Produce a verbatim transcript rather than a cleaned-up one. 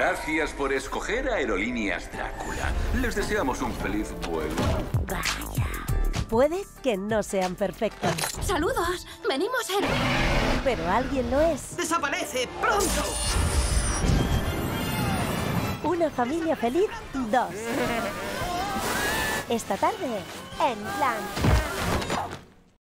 Gracias por escoger Aerolíneas Drácula. Les deseamos un feliz vuelo. Vaya. Puede que no sean perfectos. ¡Saludos! ¡Venimos en...! Pero alguien lo es. ¡Desaparece pronto! Una familia feliz dos. Esta tarde, en Plan.